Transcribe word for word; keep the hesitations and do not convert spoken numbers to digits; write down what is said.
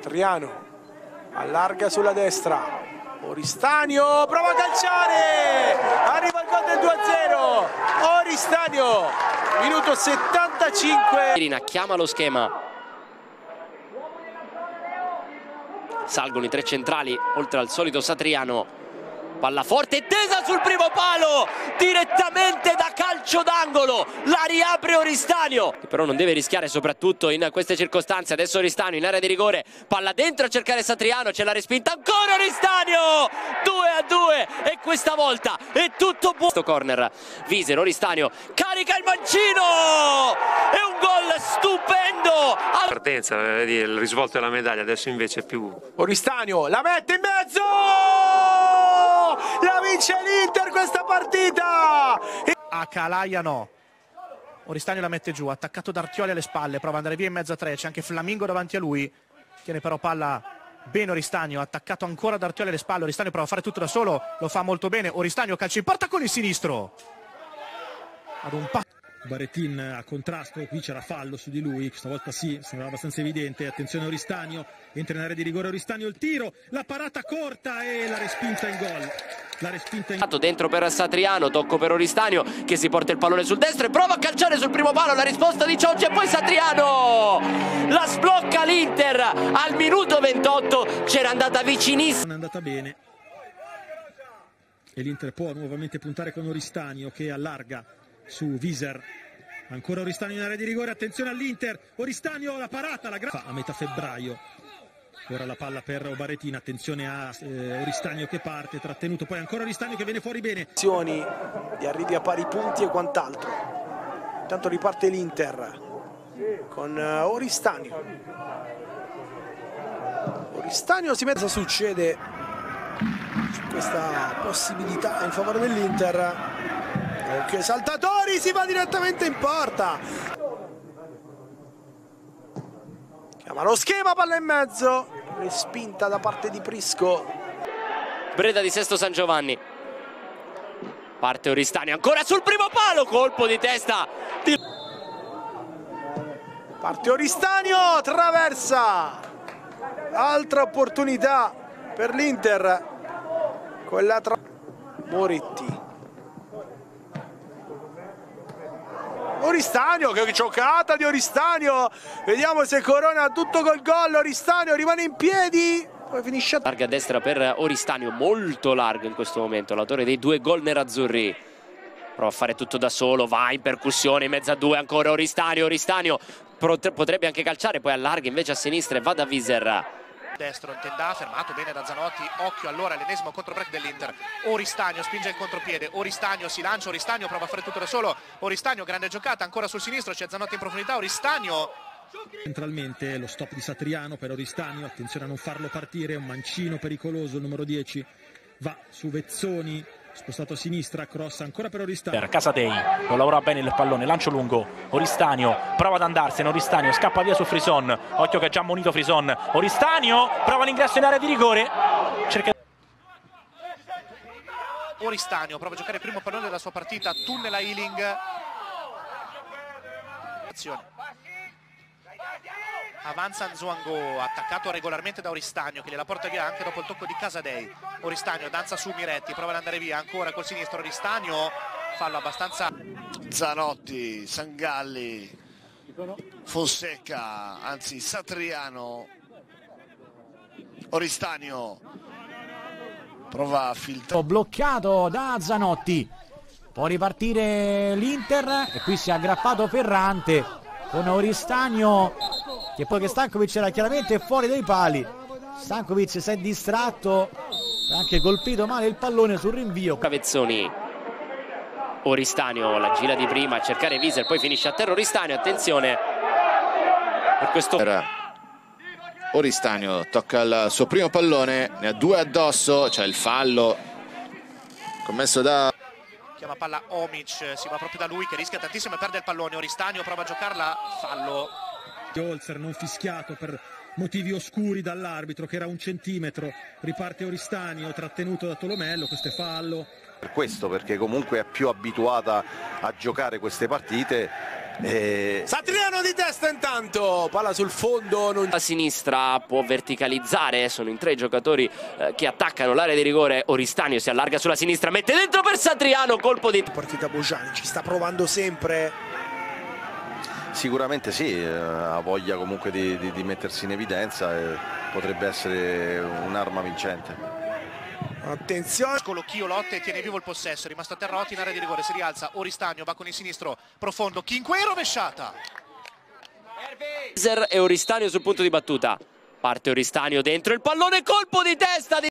Satriano allarga sulla destra, Oristanio prova a calciare, arriva il gol del due a zero. Oristanio, minuto settantacinque. Irina chiama lo schema, salgono i tre centrali oltre al solito Satriano. Palla forte tesa sul primo palo, direttamente da calcio d'angolo, la riapre Oristanio, che però non deve rischiare soprattutto in queste circostanze. Adesso Oristanio in area di rigore, palla dentro a cercare Satriano, c'è la respinta, ancora Oristanio, due a due e questa volta è tutto buono. Questo corner, Wieser, Oristanio, carica il mancino, è un gol stupendo. Partenza, vedi il risvolto della medaglia, adesso invece è più... Oristanio la mette in mezzo! La vince l'Inter questa partita! A Calaia no. Oristanio la mette giù, attaccato da Artioli alle spalle, prova ad andare via in mezzo a tre, c'è anche Flamingo davanti a lui, tiene però palla bene Oristanio, attaccato ancora da Artioli alle spalle, Oristanio prova a fare tutto da solo, lo fa molto bene, Oristanio calcia in porta con il sinistro. Ad un passo. Baretin a contrasto, qui c'era fallo su di lui, stavolta sì, sembrava abbastanza evidente. Attenzione Oristanio, entra in area di rigore Oristanio, il tiro, la parata corta e la respinta in gol. La respinta in... Dentro per Satriano, tocco per Oristanio che si porta il pallone sul destro e prova a calciare sul primo palo, la risposta di Ciocci e poi Satriano la sblocca l'Inter al minuto ventotto, c'era andata vicinissima. Non è andata bene e l'Inter può nuovamente puntare con Oristanio che allarga su Wieser, ancora Oristanio in area di rigore, attenzione all'Inter, Oristanio la parata, la a metà febbraio, ora la palla per Baretin, attenzione a eh, Oristanio che parte, trattenuto, poi ancora Oristanio che viene fuori bene. Azioni di arrivi a pari punti e quant'altro, intanto riparte l'Inter con uh, Oristanio, Oristanio si mette, cosa succede su questa possibilità in favore dell'Inter. Ok, saltatori, si va direttamente in porta. Chiama lo schema, palla in mezzo, respinta da parte di Prisco. Breda di Sesto San Giovanni, parte Oristanio ancora sul primo palo, colpo di testa di... parte Oristanio, traversa, altra opportunità per l'Inter, quella tra Moretti. Oristanio, che giocata di Oristanio, vediamo se corona tutto col gol. Oristanio rimane in piedi, poi finisce a... larga a destra per Oristanio, molto largo in questo momento, l'autore dei due gol nerazzurri, prova a fare tutto da solo, va in percussione in mezzo a due, ancora Oristanio, Oristanio potrebbe anche calciare, poi allarga invece a sinistra e va da Wieser. Destro, Tendà, fermato bene da Zanotti, occhio allora all'ennesimo controbreak dell'Inter. Oristanio spinge il contropiede, Oristanio si lancia, Oristanio prova a fare tutto da solo, Oristanio grande giocata, ancora sul sinistro, c'è Zanotti in profondità, Oristanio. Centralmente lo stop di Satriano per Oristanio, attenzione a non farlo partire, un mancino pericoloso, il numero dieci, va su Vezzoni, spostato a sinistra, cross ancora per Oristanio. Per Casadei, non lavora bene il pallone, lancio lungo, Oristanio prova ad andarsene, Oristanio scappa via su Frison, occhio che ha già ammonito Frison, Oristanio prova l'ingresso in area di rigore, cerca... Oristanio prova a giocare il primo pallone della sua partita, tunnel a Ealing, azione. Avanza Nzwango, attaccato regolarmente da Oristanio che gliela porta via anche dopo il tocco di Casadei. Oristanio danza su Miretti, prova ad andare via ancora col sinistro Oristanio, fallo abbastanza. Zanotti, Sangalli, Fonseca, anzi Satriano, Oristanio prova a filtrare. Bloccato da Zanotti, può ripartire l'Inter e qui si è aggrappato Ferrante con Oristanio che poi che Stankovic era chiaramente fuori dai pali. Stankovic si è distratto, ha anche colpito male il pallone sul rinvio. Cavezzoni, Oristanio la gira di prima a cercare Wieser, poi finisce a terra Oristanio, attenzione per questo... Oristanio tocca il suo primo pallone, ne ha due addosso, c'è il fallo commesso da... Chiama palla Omic, si va proprio da lui che rischia tantissimo e perde il pallone. Oristanio prova a giocarla, fallo. Holzer non fischiato per motivi oscuri dall'arbitro che era un centimetro, riparte Oristanio trattenuto da Tolomello, questo è fallo. Per questo, perché comunque è più abituata a giocare queste partite E... Satriano di testa intanto, palla sul fondo. Non... A sinistra può verticalizzare, sono in tre i giocatori eh, che attaccano l'area di rigore. Oristanio si allarga sulla sinistra, mette dentro per Satriano, colpo di... Partita Bojanic, ci sta provando sempre. Sicuramente sì, ha voglia comunque di, di, di mettersi in evidenza e potrebbe essere un'arma vincente. Attenzione, Colocchio lotte e tiene vivo il possesso, è rimasto a terra in area di rigore, si rialza Oristagno, va con il sinistro profondo, Chinquet, rovesciata. E Oristagno sul punto di battuta, parte Oristagno dentro il pallone, colpo di testa di...